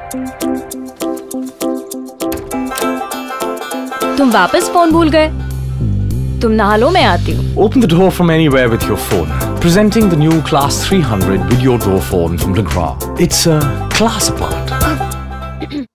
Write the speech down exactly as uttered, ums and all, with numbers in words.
तुम वापस फोन भूल गए? तुम नहा लो, मैं आती हूँ. Open the door from anywhere with your phone. Presenting the new Class three hundred with your door phone from Legrand. It's a class apart.